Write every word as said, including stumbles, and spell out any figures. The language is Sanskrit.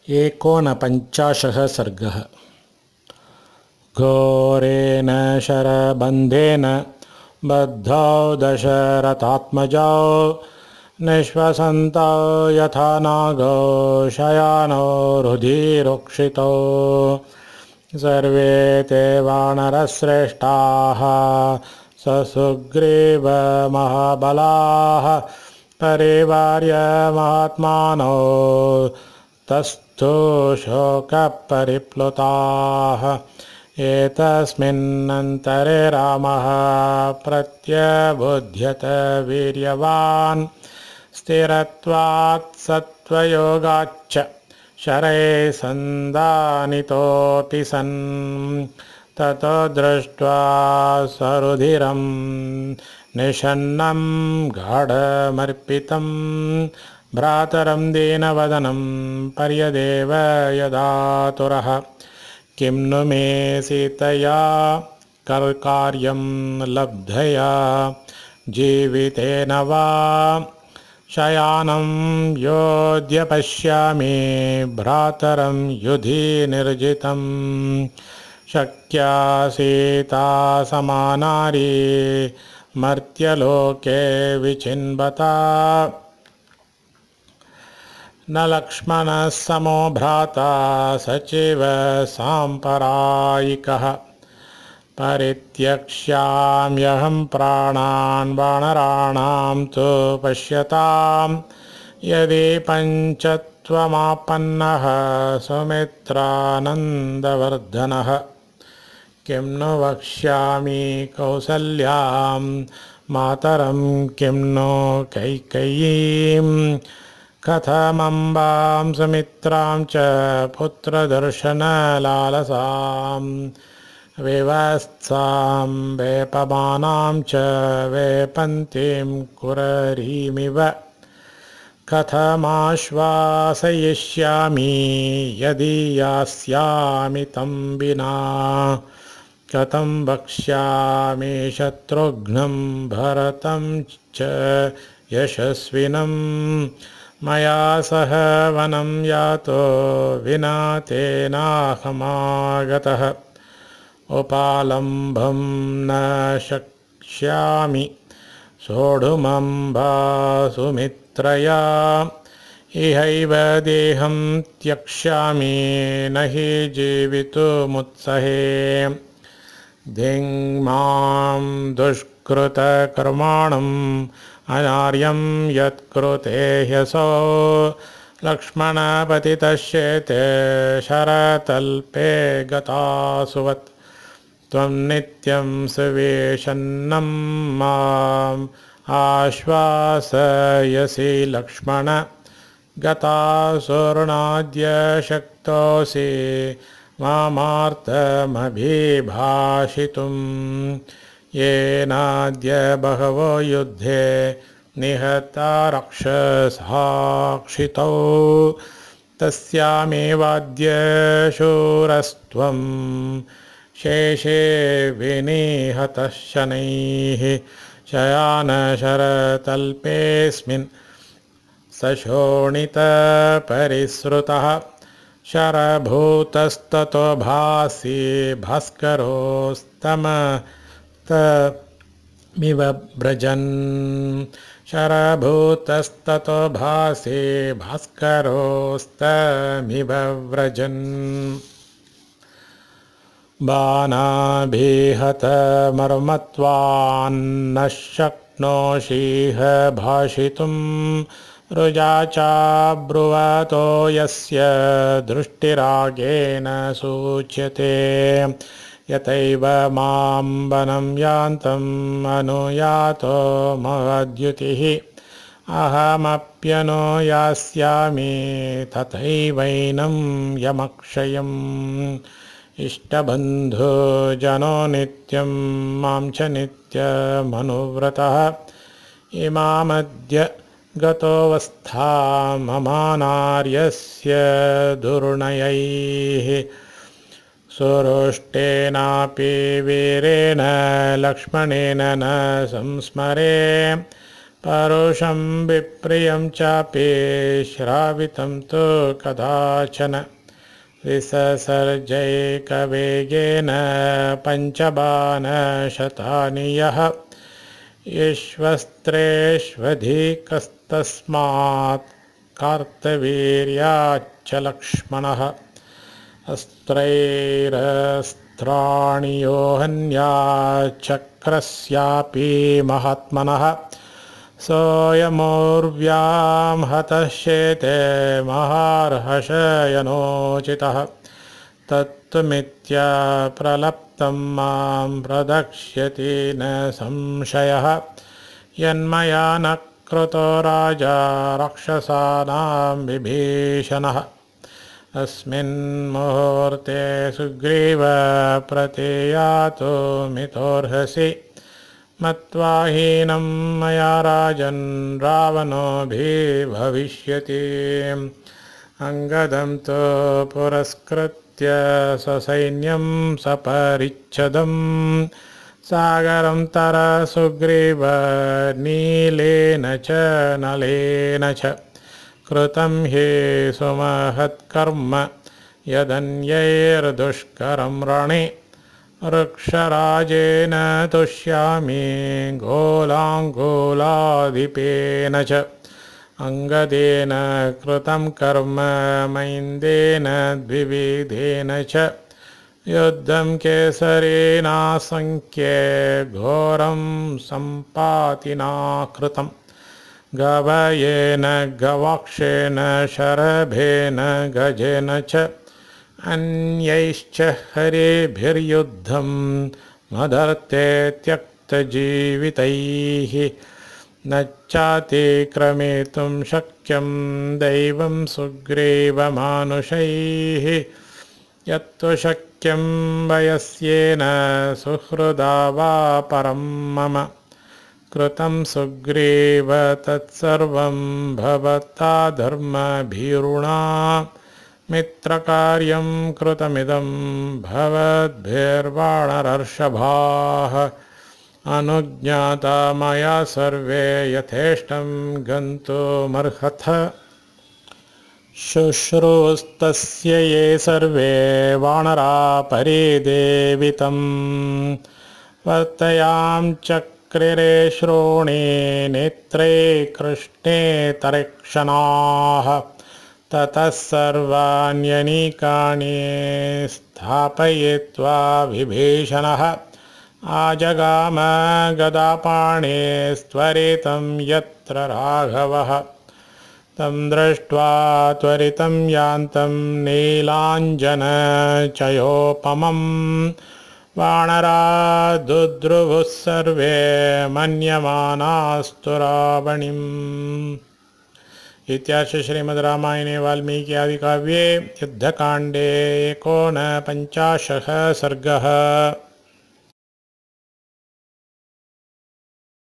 एकोनपञ्चाशः सर्गः। घोरेण शरबन्धेन बद्धौ दशरथात्मजौ निःश्वसन्तौ यथा नागौ शयानौ रुधिरोक्षितौ सर्वे ते वानरश्रेष्ठाः ससुग्रीवमहाबलाः परिवार्य महात्मानौ तस्थो शोकपरिप्लुताः। एतस्मिन्नन्तरे रामः प्रत्यबुध्यत वीर्यवान् स्थिरत्वात् सत्त्वयोगाच्च शरैः सन्धानितोऽपि सन् ततो दृष्ट्वा सरुधिरं निषन्नं गाढमर्पितं भ्रातरं दीनवदनं पर्यदेव यदातुरः। किं नु मे सीतया कार्यं लब्धया जीवितेन वा शयानं योऽद्य पश्यामि भ्रातरं युधि निर्जितं शक्या सीता समानारी मर्त्यलोके विचिन्वता न लक्ष्मणः समो भ्राता सचिव साम्परायिकः परित्यक्ष्याम्यहं प्राणान् वानराणां तु पश्यतां यदि पञ्चत्वमापन्नः सुमित्रानन्दवर्धनः। किं नु वक्ष्यामि कौसल्यां मातरं किं नु कैकेयीं कथमम्बां सुमित्रां च पुत्रदर्शनलालसां विवत्सां वेपमानां च वेपन्तीं कुररीमिव कथमाश्वासयिष्यामि यदि यास्यामि तं विना कथं वक्ष्यामि शत्रुघ्नं भरतं च यशस्विनं मया सह वनं यातो विना तेनाहमागतः उपालम्भं न शक्ष्यामि सोढुमम्बा सुमित्रया इहैव देहं त्यक्ष्यामि न हि जीवितुमुत्सहे धिङ्मां दुष्कृतकर्माणम् अनार्यं यत्कृते ह्यसौ लक्ष्मणपतितश्चेते शरतल्पे गतासुवत् त्वं नित्यं सुवेशन्नं माम् आश्वासयसि लक्ष्मण गतासुर्नाद्य शक्तोऽसि मामार्तमभिभाषितुं येनाद्य बहवो युद्धे निहता राक्षसाक्षितौ तस्यामेवाद्य शूरस्त्वं शेषे विनिहतः शनैः शयानशरतल्पेऽस्मिन् सशोणितपरिसृतः शरभूतस्ततो भासि भास्करोस्तममिव व्रजन् शरभूतस्ततो भासि भास्करोस्तमिव व्रजन् बाणाभिहतमर्मत्वान्न शक्नोषिह भाषितुं रुजा चाब्रुवतो यस्य दृष्टिरागेन सूच्यते यतैव मां वनं यान्तम् अनुयातो महद्युतिः अहमप्यनु यास्यामि तथैवैनं यमक्षयम् इष्टबन्धुजनो नित्यं मां च नित्यमनुव्रतः इमामद्य गतोऽवस्था ममानार्यस्य दुर्नयैः सुरुष्टेनापि वीरेण लक्ष्मणेन न संस्मरे परुषं विप्रियं चापि श्रावितं तु कदाचन विससर्जैकवेगेन पञ्चबाणशतानि यः ईश्वस्त्रेष्वधिकस्तस्मात् कार्तवीर्याच्च लक्ष्मणः अस्त्रैरस्त्राणि यो हन्याच्चक्रस्यापि महात्मनः सोऽयमूर्व्यां हतः शेते महार्हषयनोचितः तत्त्वमित्यप्रलप्तं मां प्रदक्ष्यति न संशयः यन्मया न कृतो राजा राक्षसानां विभीषणः अस्मिन् मुहूर्ते सुग्रीव प्रतियातु मितोऽर्हसि मत्वा हीनं मया राजन् रावणोऽभिभविष्यति अङ्गदं तु पुरस्कृत्य ससैन्यं सपरिच्छदं सागरं तर सुग्रीव नीलेन च नलेन च कृतं हि सुमहत्कर्म यदन्यैर्दुष्करं रणे वृक्षराजेन तुष्यामि गोलाङ्गोलाधिपेन च अङ्गदेन कृतं कर्म मैन्देन द्विविधेन च युद्धं केसरेणासङ्ख्ये घोरं सम्पातिना कृतं गवयेन गवाक्षेन शरभेन गजेन च अन्यैश्च हरेभिर्युद्धं मदर्थे त्यक्तजीवितैः न चातिक्रमेतुं शक्यं दैवं सुग्रीवमानुषैः यत्तु शक्यं वयस्येन सुहृदा वा परं मम कृतं सुग्रीव तत्सर्वं भवता धर्मभीरुणा मित्रकार्यं कृतमिदं भवद्भिर्वाणरर्षभाः अनुज्ञाता मया सर्वे यथेष्टं गन्तुमर्हथ शुश्रूस्तस्य ये सर्वे वानरा परिदेवितं वर्तयां चक्रिरे श्रोणे नेत्रे कृष्णे तरेक्षणाः ततः सर्वाण्यनीकानि स्थापयित्वा विभीषणः आजगाम गदापाणे त्वरितं यत्र राघवः तं दृष्ट्वा त्वरितं यान्तं नीलाञ्जनचयोपमं वानरा दुद्रुवुः सर्वे मन्यमानास्तु रावणीम्। इत्यार्षे श्रीमद् रामायणे वाल्मीकि आदिकाव्ये युद्धकाण्डे एकोनपञ्चाशः सर्गः।